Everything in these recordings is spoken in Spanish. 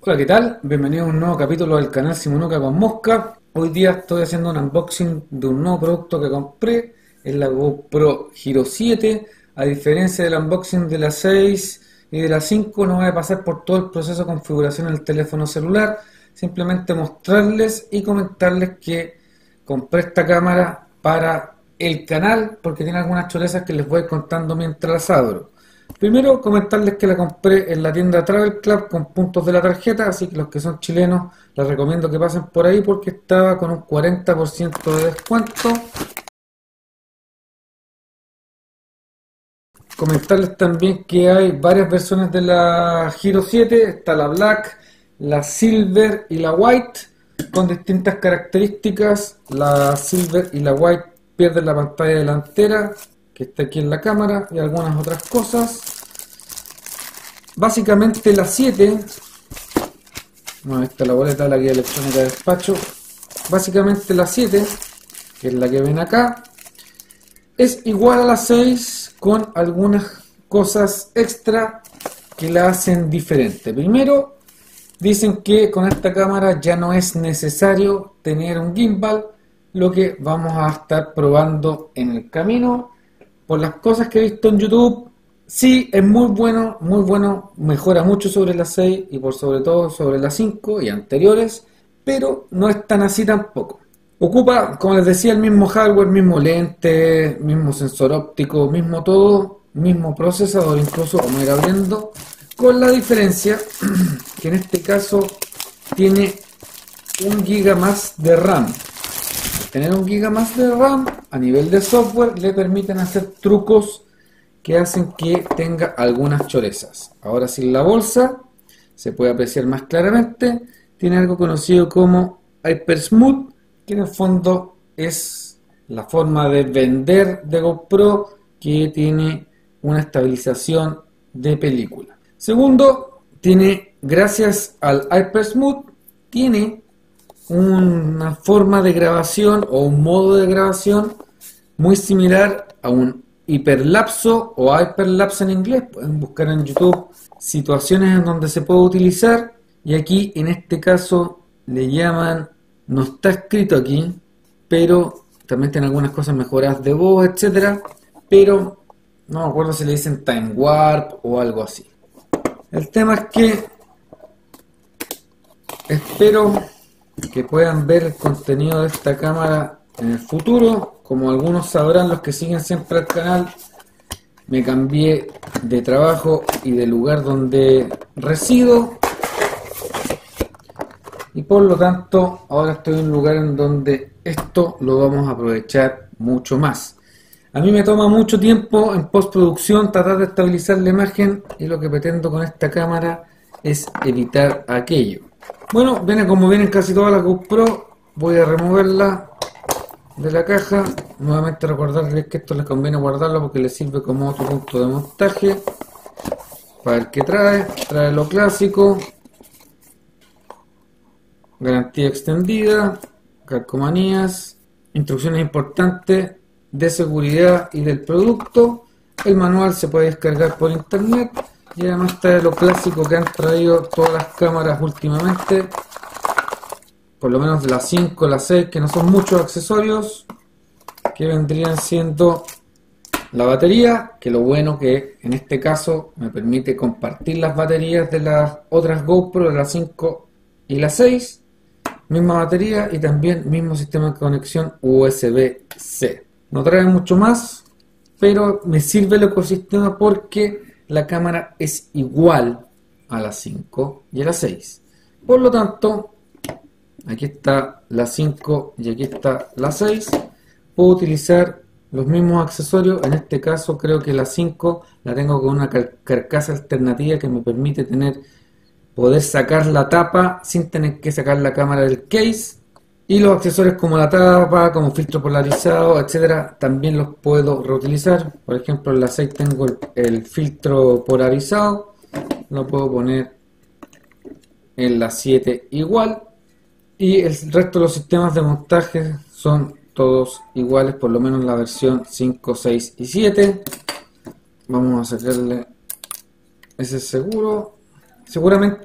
Hola, ¿qué tal? Bienvenido a un nuevo capítulo del canal Simonuca con Mosca. Hoy día estoy haciendo un unboxing de un nuevo producto que compré, es la GoPro Hero 7. A diferencia del unboxing de la 6 y de la 5, no voy a pasar por todo el proceso de configuración en el teléfono celular, simplemente mostrarles y comentarles que compré esta cámara para el canal porque tiene algunas chorezas que les voy contando mientras las abro. Primero, comentarles que la compré en la tienda Travel Club con puntos de la tarjeta, así que los que son chilenos les recomiendo que pasen por ahí porque estaba con un 40% de descuento. Comentarles también que hay varias versiones de la Hero 7, está la Black, la Silver y la White, con distintas características. La Silver y la White pierden la pantalla delantera, que está aquí en la cámara, y algunas otras cosas. Básicamente la 7, no, esta es la boleta de la guía electrónica de despacho. Básicamente la 7, que es la que ven acá, es igual a la 6 con algunas cosas extra que la hacen diferente. Primero, dicen que con esta cámara ya no es necesario tener un gimbal, lo que vamos a estar probando en el camino. Por las cosas que he visto en YouTube, sí, es muy bueno, mejora mucho sobre la 6 y por sobre todo sobre la 5 y anteriores, pero no es tan así tampoco. Ocupa, como les decía, el mismo hardware, mismo lente, mismo sensor óptico, mismo todo, mismo procesador, incluso vamos a ir abriendo, con la diferencia que en este caso tiene 1 GB más de RAM. Tener 1 GB más de RAM a nivel de software le permiten hacer trucos que hacen que tenga algunas chorezas. Ahora sin la bolsa se puede apreciar más claramente. Tiene algo conocido como Hypersmooth, que en el fondo es la forma de vender de GoPro, que tiene una estabilización de película. Segundo, tiene, gracias al Hypersmooth, tiene una forma de grabación o un modo de grabación muy similar a un hiperlapso o hyperlapse en inglés. Pueden buscar en YouTube situaciones en donde se puede utilizar, y aquí en este caso le llaman, no está escrito aquí, pero también tiene algunas cosas mejoradas de voz, etcétera, pero no me acuerdo si le dicen time warp o algo así. El tema es que espero que puedan ver el contenido de esta cámara en el futuro. Como algunos sabrán, los que siguen siempre el canal, me cambié de trabajo y de lugar donde resido, y por lo tanto ahora estoy en un lugar en donde esto lo vamos a aprovechar mucho más. A mí me toma mucho tiempo en postproducción tratar de estabilizar la imagen, y lo que pretendo con esta cámara es evitar aquello. Bueno, viene como vienen casi todas las GoPro. Voy a removerla de la caja. Nuevamente recordarles que esto les conviene guardarlo porque les sirve como otro punto de montaje. Para el que trae lo clásico, garantía extendida, calcomanías, instrucciones importantes de seguridad y del producto. El manual se puede descargar por internet. Y además trae lo clásico que han traído todas las cámaras últimamente, por lo menos de la 5, la 6, que no son muchos accesorios, que vendrían siendo la batería, que lo bueno que en este caso me permite compartir las baterías de las otras GoPro, de la 5 y la 6, misma batería y también mismo sistema de conexión USB-C. No trae mucho más, pero me sirve el ecosistema porque la cámara es igual a la 5 y a la 6. Por lo tanto, aquí está la 5 y aquí está la 6. Puedo utilizar los mismos accesorios. En este caso creo que la 5 la tengo con una carcasa alternativa que me permite poder sacar la tapa sin tener que sacar la cámara del case. Y los accesorios como la tapa, como filtro polarizado, etcétera, también los puedo reutilizar. Por ejemplo, en la 6 tengo el filtro polarizado, lo puedo poner en la 7 igual. Y el resto de los sistemas de montaje son todos iguales, por lo menos la versión 5, 6 y 7. Vamos a sacarle ese seguro. Seguramente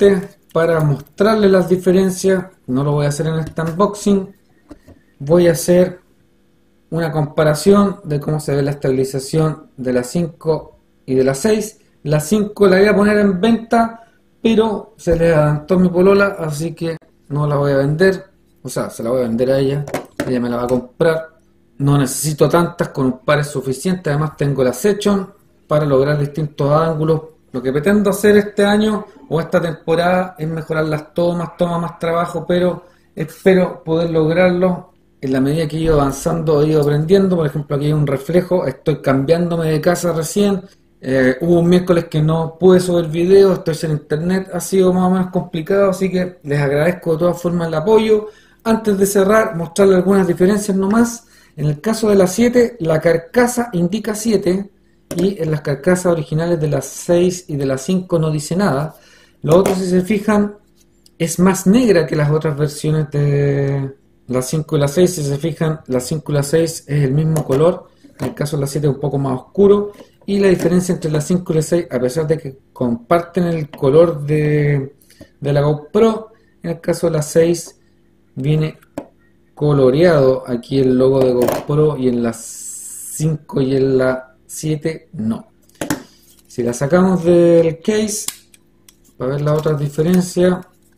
para mostrarles las diferencias. No lo voy a hacer en este unboxing. Voy a hacer una comparación de cómo se ve la estabilización de la 5 y de la 6. La 5 la voy a poner en venta, pero se le adelantó mi polola, así que no la voy a vender. O sea, se la voy a vender a ella. Ella me la va a comprar. No necesito tantas, con un par es suficiente. Además tengo la Session para lograr distintos ángulos. Lo que pretendo hacer este año o esta temporada es mejorar las tomas, toma más trabajo, pero espero poder lograrlo en la medida que he ido avanzando, he ido aprendiendo. Por ejemplo, aquí hay un reflejo, estoy cambiándome de casa recién. Hubo un miércoles que no pude subir video, estoy en internet, ha sido más o menos complicado, así que les agradezco de todas formas el apoyo. Antes de cerrar, mostrarles algunas diferencias nomás. En el caso de la 7, la carcasa indica 7 y en las carcasas originales de la 6 y de la 5 no dice nada. Lo otro, si se fijan, es más negra que las otras versiones de la 5 y la 6. Si se fijan, la 5 y la 6 es el mismo color. En el caso de la 7 es un poco más oscuro. Y la diferencia entre la 5 y la 6, a pesar de que comparten el color de la GoPro, en el caso de la 6 viene coloreado aquí el logo de GoPro y en la 5 y en la 7 no. Si la sacamos del case para ver las otras diferencias,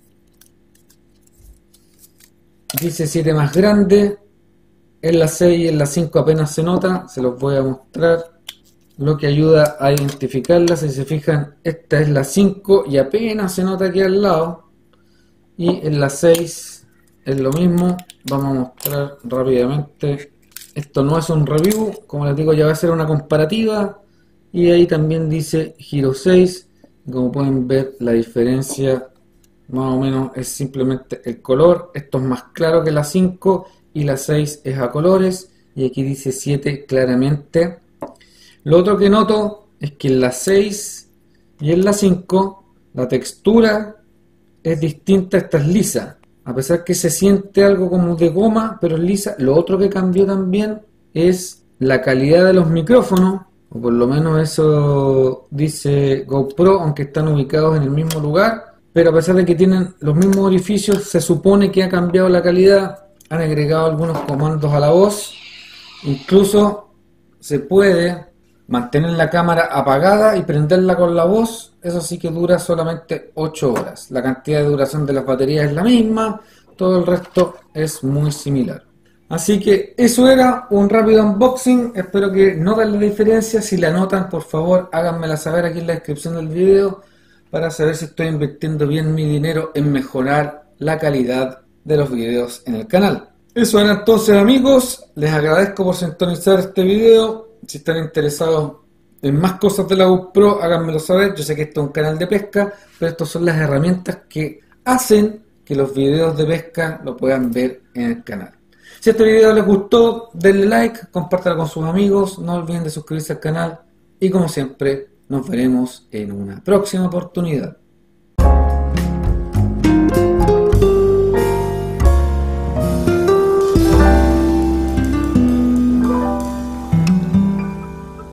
dice 7 más grande. En la 6 y en la 5 apenas se nota, se los voy a mostrar, lo que ayuda a identificarla. Si se fijan, esta es la 5 y apenas se nota aquí al lado, y en la 6 es lo mismo. Vamos a mostrar rápidamente. Esto no es un review, como les digo, ya va a ser una comparativa, y ahí también dice Hero 6. Como pueden ver, la diferencia más o menos es simplemente el color. Esto es más claro que la 5 y la 6 es a colores, y aquí dice 7 claramente. Lo otro que noto es que en la 6 y en la 5 la textura es distinta, esta es lisa, a pesar que se siente algo como de goma, pero es lisa. Lo otro que cambió también es la calidad de los micrófonos, o por lo menos eso dice GoPro, aunque están ubicados en el mismo lugar, pero a pesar de que tienen los mismos orificios, se supone que ha cambiado la calidad. Han agregado algunos comandos a la voz, incluso se puede mantener la cámara apagada y prenderla con la voz. Eso sí que dura solamente 8 horas. La cantidad de duración de las baterías es la misma, todo el resto es muy similar. Así que eso era un rápido unboxing. Espero que noten la diferencia. Si la notan, por favor háganmela saber aquí en la descripción del video, para saber si estoy invirtiendo bien mi dinero en mejorar la calidad de los videos en el canal. Eso era entonces, amigos. Les agradezco por sintonizar este video. Si están interesados en más cosas de la GoPro, háganmelo saber. Yo sé que esto es un canal de pesca, pero estas son las herramientas que hacen que los videos de pesca lo puedan ver en el canal. Si este video les gustó, denle like, compártalo con sus amigos, no olviden de suscribirse al canal y, como siempre, nos veremos en una próxima oportunidad.